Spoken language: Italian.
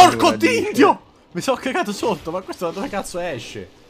Porco Dio! Mi sono cagato sotto, ma questo da dove cazzo esce?